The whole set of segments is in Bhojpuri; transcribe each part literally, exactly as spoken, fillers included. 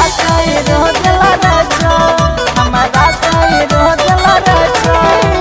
से रोज लड़े छो, हमारा से रोज लड़े छो।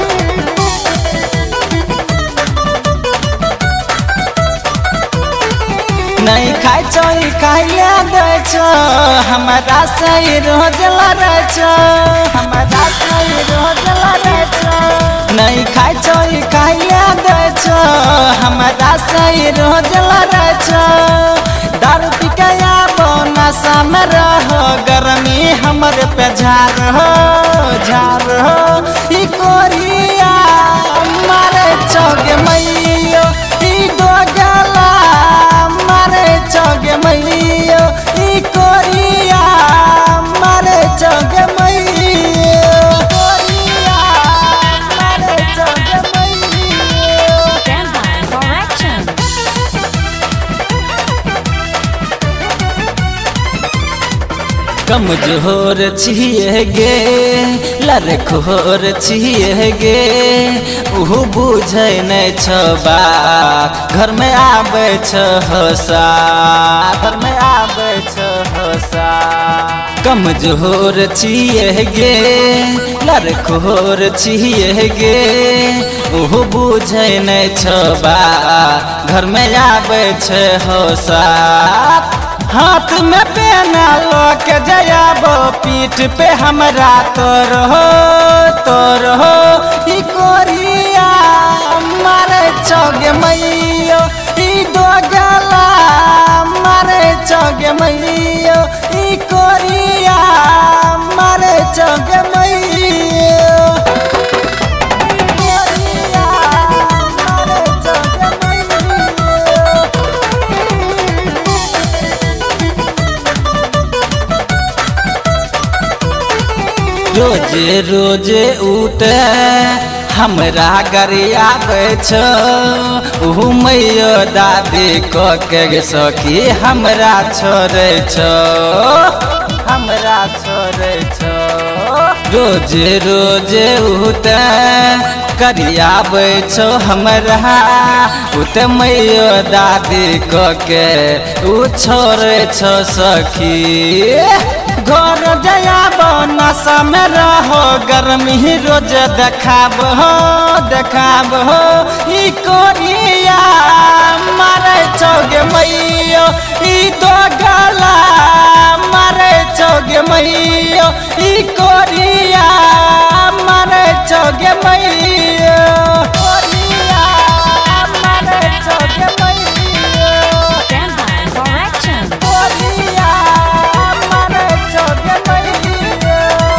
नहीं खाई छो खाइया दे छो, हमारा से रोज लड़े छो, हमारा से रोज लड़े छो। नहीं खाई छो खाइया दे छो, हमारा से रोज लड़े छो। दारू पी के आबो नशा में रहो, गर्मी हमर पे झार हो झार हो। ई कोरिया मारे चौगे मैयो, ई दो गला मारे चौगे मैयो, ई कोरिया मारे चौगे मैयो, कोरिया मारे चौगे मैयो। Stand by for action. कमजोर छिए गे लड़खोर छिए गे, उहु बुझे नहीं छ बात, घर में आबे छ हसा, घर में आबे छ हसा। कमजोर छिए गे लड़खोर छिए गे, उहु बुझे नहीं छ बात, घर में आबे छ हसा। हाथ में पेना लोके जयाबो, पीठ पे हमरा तोर हो तोर हो। ई कोरिया मारे चौगे मैयो, ई दो गला मारे चौगे मैयो, ई कोरिया मारे चौगे मैयो, कोरिया मारे चौगे मैयो। रोजे रोजे उठे हमरा गरिया छो, ऊ मैयो दादी को के सखी हमरा छोड़े छो, हमरा छोड़े छो। रोजे रोजे उठे करिया छो हमरा, उते मैयो दादी को के ऊ छोड़े छो सखी। घर जयाबो नशा में रहो, गर्मी रोज देखाब हो देखाब हो। ई कोरिया मारे चौगे मैयो, ई दो गला मारे चौगे मैयो, ई कोरिया मारे चौगे मैयो, कोरिया मारे चौगे मैयो। Stand by for action. कोरिया मारे चौगे मैयो।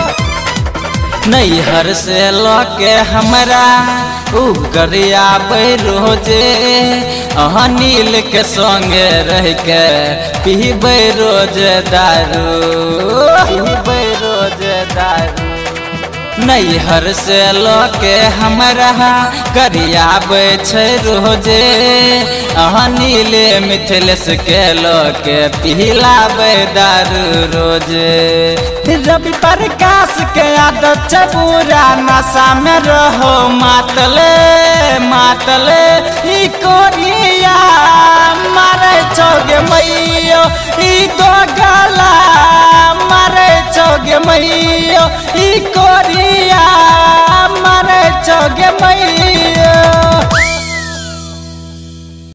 नैहर से लके हमरा उ गरिया रोजे, अहाँ नील के संगे रह के पीबे रोज दारू, पीबे रोज दारू। नैहर से लके हमरा गरियाबे छै रोजे, अहाँ नीले मिथिलेश के लके पिलाबे दारू रोजे। रवि प्रकाश के आदत छै पूरा, नशा में रहो मातले मातले। ई कोरिया मारे चौगे मैयो, ई दो गला मारे चौगे मैयो, ई कोरिया मारे चौगे मैयो।